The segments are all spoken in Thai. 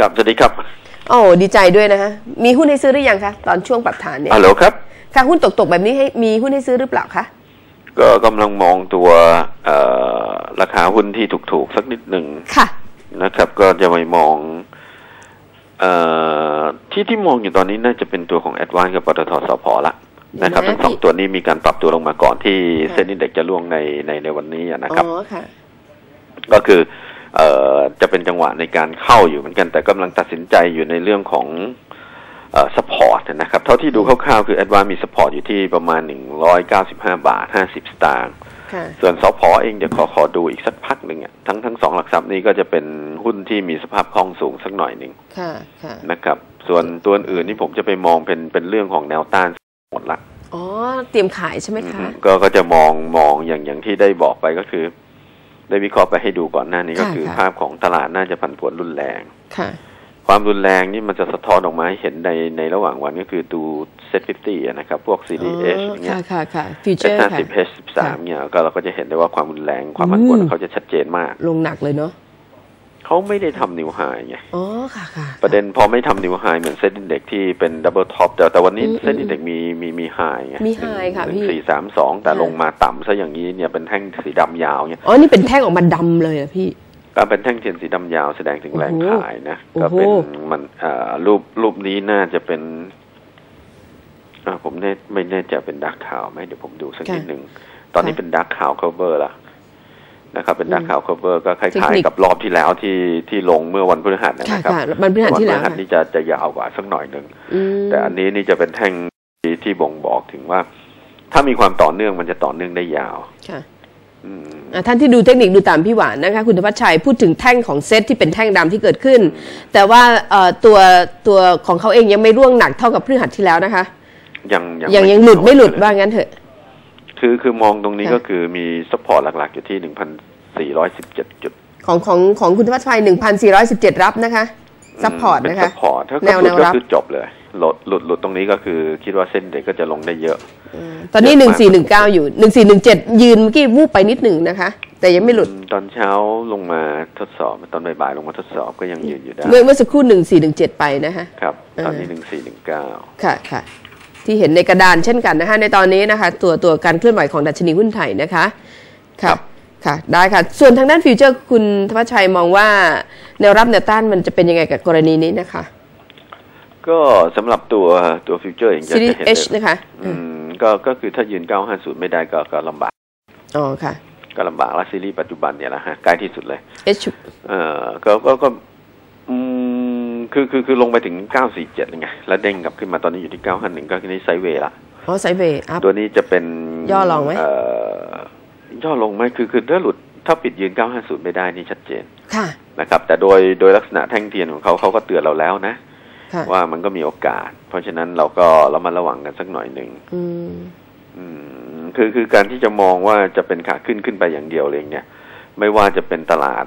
ครับสวัสดีครับโอ้ดีใจด้วยนะฮะมีหุ้นให้ซื้อหรือยังคะตอนช่วงปรับฐานเนี่ยฮัลโหลครับค่ะหุ้นตกแบบนี้ให้มีหุ้นให้ซื้อหรือเปล่าคะก็กำลังมองตัวราคาหุ้นที่ถูกสักนิดหนึ่งค่ะนะครับก็จะไปมองที่มองอยู่ตอนนี้น่าจะเป็นตัวของ Advance กับปตท.สผ.ละนะครับทั้งสองตัวนี้มีการปรับตัวลงมาก่อนที่เซ็นอินเด็กซ์จะล่วงในวันนี้นะครับก็คือจะเป็นจังหวะในการเข้าอยู่เหมือนกันแต่กำลังตัดสินใจอยู่ในเรื่องของซัพพอร์ตนะครับเท่าที่ดูคร่าวๆคือ Advance มีซัพพอร์ตอยู่ที่ประมาณ195 บาท 50 สตางค์ส่วนสผ.เองเดี๋ยวขอดูอีกสักพักหนึ่งทั้งสองหลักทรัพย์นี้ก็จะเป็นหุ้นที่มีสภาพคล่องสูงสักหน่อยหนึ่งนะครับส่วนตัวอื่นนี่ผมจะไปมองเป็นเรื่องของแนวต้านหมดละอ๋อเตรียมขายใช่ไหมคะก็จะมองอย่างที่ได้บอกไปก็คือได้วิเคราะห์ไปให้ดูก่อนหน้านี้ก็คือภาพของตลาดน่าจะผันผวนรุนแรงความรุนแรงนี่มันจะสะท้อนออกมาให้เห็นในระหว่างวันก็คือดูเซ็ต50นะครับพวก CDH อย่างเงี้ยS50 H13 เนี่ยก็เราก็จะเห็นได้ว่าความรุนแรงความผันผวนเขาจะชัดเจนมากลงหนักเลยเนาะเขาไม่ได้ทำนิวไฮไงอ๋อค่ะประเด็นพอไม่ทำนิวไฮเหมือนเซ็ตอินเด็กที่เป็นดับเบิลท็อปแต่วันนี้เซ็ตอินเด็กมีไฮไงมีไฮค่ะพี่ 432แต่ลงมาต่ำซะอย่างนี้เนี่ยเป็นแท่งสีดำยาวเนี่ยอ๋อนี่เป็นแท่งออกมาดำเลยอะพี่ก็เป็นแท่งเทียนสีดำยาวแสดงถึงแรงขายนะก็เป็นมันรูปนี้น่าจะเป็นผมไม่แน่ใจเป็นดักข่าวไหมเดี๋ยวผมดูสักนิดหนึ่งตอนนี้เป็นดักข่าว cover ละนะครับเป็นดักข่าว cover ก็คล้ายๆกับรอบที่แล้วที่ลงเมื่อวันพฤหัสนะครับวันพฤหัสที่แล้วนี่จะยาวกว่าสักหน่อยหนึ่งแต่อันนี้นี่จะเป็นแท่งที่บ่งบอกถึงว่าถ้ามีความต่อเนื่องมันจะต่อเนื่องได้ยาวท่านที่ดูเทคนิคดูตามพี่หวานนะคะคุณธวัชชัยพูดถึงแท่งของเซตที่เป็นแท่งดำที่เกิดขึ้นแต่ว่าตัวของเขาเองยังไม่ร่วงหนักเท่ากับพฤหัสที่แล้วนะคะยังหลุดไม่หลุดว่างั้นเถอะคือมองตรงนี้ก็คือมีซัพพอร์ตหลักๆอยู่ที่ 1,417 จุดของคุณธวัชชัย 1,417 รับนะคะซัพพอร์ตนะคะซัพพอร์ตถ้าแนวรับคือจบเลยหลุดตรงนี้ก็คือคิดว่าเส้นเด็กก็จะลงได้เยอะตอนนี้1419อยู่1417ยืนเมื่อกี้วูบไปนิดหนึ่งนะคะแต่ยังไม่หลุดตอนเช้าลงมาทดสอบตอนบ่ายๆลงมาทดสอบก็ยังยืนอยู่ได้เมื่อสักครู่1417ไปนะคะครับตอนนี้1419 ค่ะที่เห็นในกระดานเช่นกันนะคะในตอนนี้นะคะตัวการเคลื่อนไหวของดัชนีหุ้นไทยนะคะค่ะได้ค่ะส่วนทางด้านฟิวเจอร์คุณธวัชชัยมองว่าแนวรับแนวต้านมันจะเป็นยังไงกับกรณีนี้นะคะก็สำหรับตัวฟิวเจอร์เองจะเห็นเลยนะคะก็คือถ้ายืน950ไม่ได้ก็ลำบากอ๋อค่ะก็ลำบากแล้วซีรีส์ปัจจุบันเนี่ยนะฮะใกล้ที่สุดเลยก็คือลงไปถึง947ไงแล้วเด้งกลับขึ้นมาตอนนี้อยู่ที่951ก็คือนี่ไซด์เวย์ละอ๋อไซด์เวย์ตัวนี้จะเป็นย่อลงไหมย่อลงไหมคือถ้าปิดยืน950ไม่ได้นี่ชัดเจนค่ะนะครับแต่โดยลักษณะแท่งเทียนของเขาก็เตือนเราแล้วนะว่ามันก็มีโอกาสเพราะฉะนั้นเราก็ระมัดระวังกันสักหน่อยหนึ่งคือการที่จะมองว่าจะเป็นขาขึ้นไปอย่างเดียวเลยเนี่ยไม่ว่าจะเป็นตลาด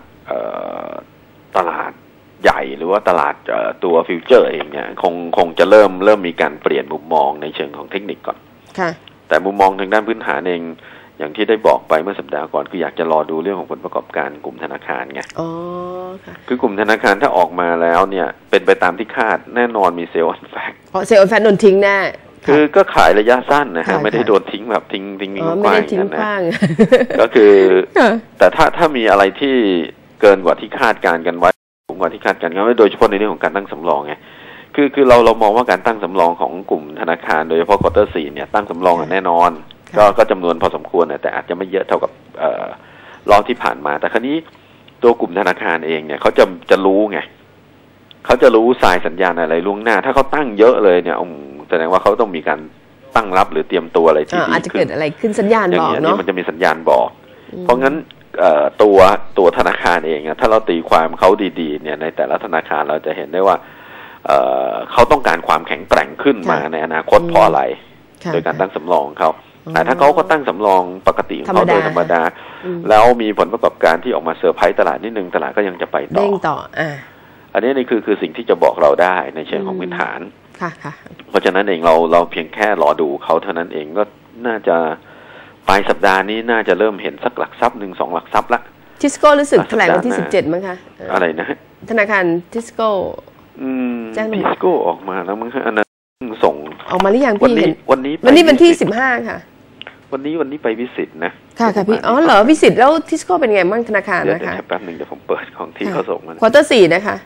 ใหญ่หรือว่าตลาดตัวฟิวเจอร์เองเนี่ยคงจะเริ่มมีการเปลี่ยนมุมมองในเชิงของเทคนิคก่อนแต่มุมมองทางด้านพื้นฐานเองอย่างที่ได้บอกไปเมื่อสัปดาห์ก่อนคืออยากจะรอดูเรื่องของผลประกอบการกลุ่มธนาคารไงคือกลุ่มธนาคารถ้าออกมาแล้วเนี่ยเป็นไปตามที่คาดแน่นอนมีเซลล์ออนแฟกเซลล์ออนแฟกโดนทิ้งแน่คือก็ขายระยะสั้นนะฮะไม่ได้โดนทิ้งแบบทิ้งไม่ได้ทิ้งกว้างก็คือแต่ถ้ามีอะไรที่เกินกว่าที่คาดการกันไว้สูงกว่าที่คาดการกันไว้โดยเฉพาะในเรื่องของการตั้งสำรองไงคือเรามองว่าการตั้งสำรองของกลุ่มธนาคารโดยเฉพาะควอเตอร์4เนี่ยตั้งสำรองแน่นอนก็จำนวนพอสมควรแต่อาจจะไม่เยอะเท่ากับรอบที่ผ่านมาแต่คราวนี้ตัวกลุ่มธนาคารเองเนี่ยเขาจะรู้ไงเขาจะรู้สายสัญญาณอะไรล่วงหน้าถ้าเขาตั้งเยอะเลยเนี่ยแสดงว่าเขาต้องมีการตั้งรับหรือเตรียมตัวอะไรที่ดีขึ้นอาจจะเกิดอะไรขึ้นสัญญาณบอกเนาะมันจะมีสัญญาณบอกเพราะงั้นตัวธนาคารเองถ้าเราตีความเขาดีๆเนี่ยในแต่ละธนาคารเราจะเห็นได้ว่าเขาต้องการความแข็งแกร่งขึ้นมาในอนาคตเพราะอะไรโดยการตั้งสำรองเขาแต่ถ้าเขาก็ตั้งสำรองปกติของเขาโดยธรรมดาแล้วมีผลประกอบการที่ออกมาเซอร์ไพรส์ตลาดนิดนึงตลาดก็ยังจะไปต่ออันนี้นี่คือสิ่งที่จะบอกเราได้ในเชิงของพื้นฐานเพราะฉะนั้นเองเราเพียงแค่รอดูเขาเท่านั้นเองก็น่าจะปลายสัปดาห์นี้น่าจะเริ่มเห็นสักหลักทรัพย์1-2 หลักทรัพย์ละทิสโก้รู้สึกแถลงวันที่17มั้งคะอะไรนะธนาคารทิสโก้ทิสโก้ออกมาแล้วมั้งอันนั้นส่งออกมาหรือยังพี่วันนี้วันที่15ค่ะวันนี้ไปวิสิตนะค่ะพี่อ๋อเหรอวิสิตแล้วทิสโก้เป็นไงบ้างธนาคารนะคะแป๊บหนึ่งเดี๋ยวผมเปิดของที่เขาส่งมาควอเตอร์4นะคะ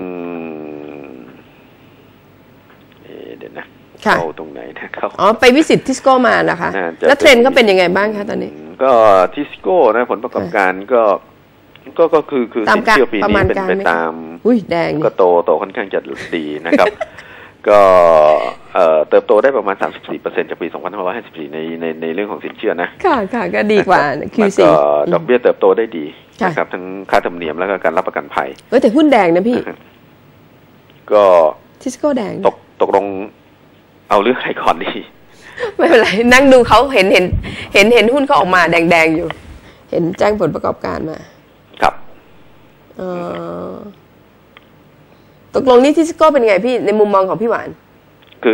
เดี๋ยวนะเข้าตรงไหนนะเขาอ๋อไปวิสิตทิสโก้มานะคะแล้วเทรนด์ก็เป็นยังไงบ้างคะตอนนี้ก็ทิสโก้นะผลประกอบการก็คือสินเชื่อปีนี้เป็นไปตามแดงก็โตค่อนข้างจะดีนะครับก็เติบโตได้ประมาณ 34% จากปี 2554ในเรื่องของสินเชื่อนะค่ะก็ดีกว่า QC ก็ดอกเบี้ยเติบโตได้ดีนะครับทั้งค่าธรรมเนียมแล้วก็การรับประกันภัยแต่หุ้นแดงนะพี่ก็ทิสโก้แดงตกลงเอาเรื่องอะไรก่อนดีไม่เป็นไรนั่งดูเขาเห็นหุ้นเขาออกมาแดงๆอยู่เห็นแจ้งผลประกอบการมาครับตกลงนี่ทิสโก้เป็นไงพี่ในมุมมองของพี่หวานคือ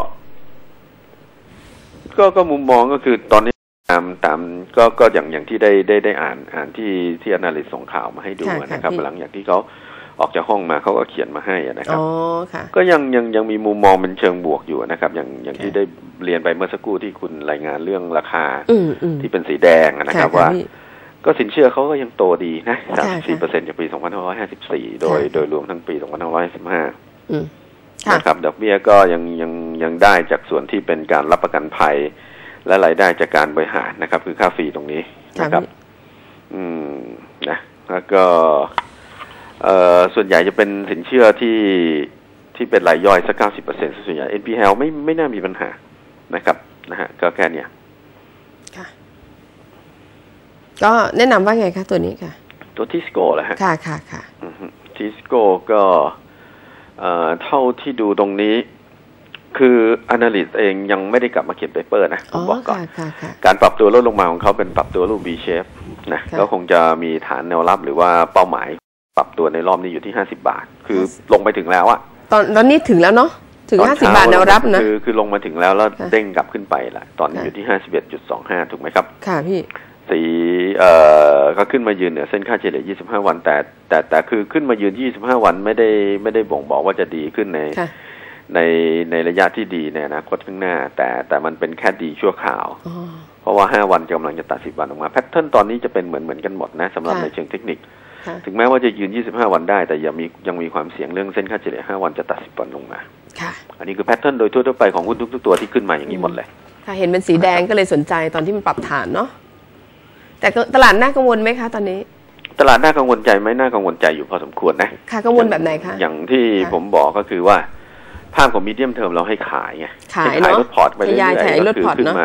ก็มุมมองก็คือตอนนี้ตามก็อย่างที่ได้อ่านที่ analyst ส่งข่าวมาให้ดูนะครับหลังจากที่เขาออกจากห้องมาเขาก็เขียนมาให้นะครับก็ยังมีมุมมองเป็นเชิงบวกอยู่นะครับอย่างที่ได้เรียนไปเมื่อสักครู่ที่คุณรายงานเรื่องราคาที่เป็นสีแดงนะครับว่าก็สินเชื่อเขาก็ยังโตดีนะ 34% จากปี 2554 โดยรวมทั้งปี 2515นะครับดอกเบี้ยก็ยังได้จากส่วนที่เป็นการรับประกันภัยและรายได้จากการบริหารนะครับคือค่าฟรีตรงนี้นะครับนะแล้วก็ส่วนใหญ่จะเป็นสินเชื่อที่เป็นรายย่อยสัก 90% ส่วนใหญ่ NPL ไม่น่ามีปัญหานะครับนะฮะก็แค่เนี้ยก็แนะนำว่าไงคะตัวนี้ค่ะตัวทิสโก้เหรอฮะค่ะทิสโก้ก็เท่าที่ดูตรงนี้คือ analyst เองยังไม่ได้กลับมาเขียนเปเปอร์นะผมบอกก่อนการปรับตัวลดลงมาของเขาเป็นปรับตัวรูป V shape นะก็คงจะมีฐานแนวรับหรือว่าเป้าหมายปรับตัวในรอบนี้อยู่ที่50 บาทคือลงไปถึงแล้วอะตอนนี้ถึงแล้วเนาะถึง50 บาทแนวรับนะคือลงมาถึงแล้วเด้งกลับขึ้นไปละตอนนี้อยู่ที่ 51.25 ถูกไหมครับค่ะพี่สีก็ขึ้นมายืนเหนือเส้นค่าเฉลี่ย25 วันแต่คือขึ้นมายืน25 วันไม่ได้บ่งบอกว่าจะดีขึ้นในระยะที่ดีในอนาคตข้างหน้าแต่มันเป็นแค่ดีชั่วคราวเพราะว่า5 วันกำลังจะตัด10 วันออกมาแพทเทิร์นตอนนี้จะเป็นเหมือนกันหมดนะสำหรับในเชิงเทคนิคถึงแม้ว่าจะยืน25 วันได้แต่ยังมีความเสี่ยงเรื่องเส้นค่าเฉลี่ย5 วันจะตัด10 วันลงมาอันนี้คือแพทเทิร์นโดยทั่วไปของหุ้นทุกตัวที่ขึ้นมาอย่างนี้หมดเลยค่ะเห็นเป็นสีแดงก็เลยสนใจตอนที่มันปรับฐานเนาะแต่ตลาดน่ากังวลไหมคะตอนนี้ตลาดน่ากังวลใจไหมน่ากังวลใจอยู่พอสมควรนะค่ะกังวลแบบไหนคะอย่างที่ผมบอกก็คือว่าภาพของมีเดียมเทอมเราให้ขายไงขายลดพอร์ตไปเรื่อยๆก็คือขึ้นมา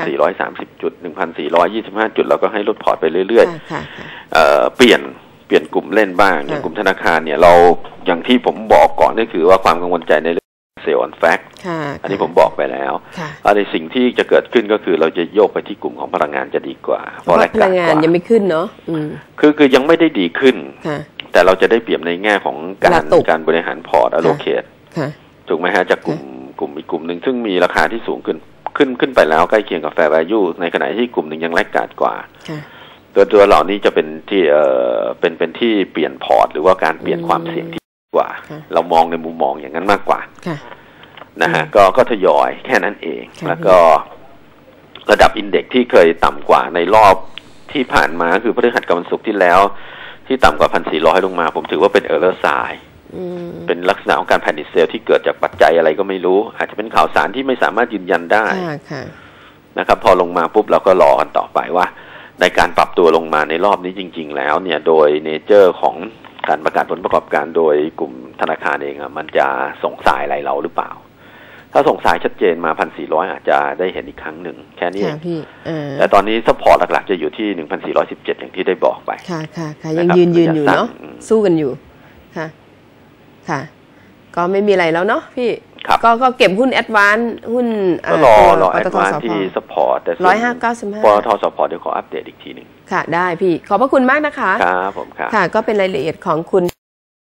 1,430 จุด 1,425 จุดเราก็ให้ลดพอร์ตไปเรื่อยๆเปลี่ยนกลุ่มเล่นบ้างอย่างกลุ่มธนาคารเนี่ยเราอย่างที่ผมบอกก่อนก็คือว่าความกังวลใจในเซลล์ออนแฟกต์อันนี้ผมบอกไปแล้วในสิ่งที่จะเกิดขึ้นก็คือเราจะโยกไปที่กลุ่มของพลังงานจะดีกว่าเพราะพลังงานยังไม่ขึ้นเนาะคือยังไม่ได้ดีขึ้นแต่เราจะได้เปรียบในแง่ของการบริหารพอร์ต allocate ถูกไหมฮะจากกลุ่มอีกกลุ่มหนึ่งซึ่งมีราคาที่สูงขึ้นไปแล้วใกล้เคียงกับ fair value ในขณะที่กลุ่มหนึ่งยังแลกขาดกว่าตัวเหล่านี้จะเป็นที่เป็นที่เปลี่ยนพอร์ตหรือว่าการเปลี่ยนความเสี่ยงที่กว่าเรามองในมุมมองอย่างนั้นมากกว่านะฮะก็ทยอยแค่นั้นเองแล้วก็ระดับอินเด็กซ์ที่เคยต่ำกว่าในรอบที่ผ่านมาคือพฤหัสกับวันศุกร์ที่แล้วที่ต่ำกว่า 1,400 ลงมาผมถือว่าเป็นเออร์เลอร์ไซน์เป็นลักษณะของการแพนิคเซลที่เกิดจากปัจจัยอะไรก็ไม่รู้อาจจะเป็นข่าวสารที่ไม่สามารถยืนยันได้นะครับพอลงมาปุ๊บเราก็รอกันต่อไปว่าในการปรับตัวลงมาในรอบนี้จริงๆแล้วเนี่ยโดยเนเจอร์ของการประกาศผลประกอบการโดยกลุ่มธนาคารเองมันจะส่งสายอะไรเราหรือเปล่าถ้าส่งสายชัดเจนมา 1,400 อาจจะได้เห็นอีกครั้งหนึ่งแค่นี้แต่ตอนนี้ซัพพอร์ตหลักๆจะอยู่ที่ 1,417 อย่างที่ได้บอกไปค่ะยังยืนอยู่เนาะสู้กันอยู่ค่ะก็ไม่มีอะไรแล้วเนาะพี่ก็เก็บหุ้นแอดวานซ์หุ้นก็รอแอดวานซ์ที่ซัพพอร์ตแต่ 105.95 ปตท.สผ.เดี๋ยวขออัปเดตอีกทีนึงค่ะได้พี่ขอบพระคุณมากนะคะครับผมค่ะก็เป็นรายละเอียดของคุณ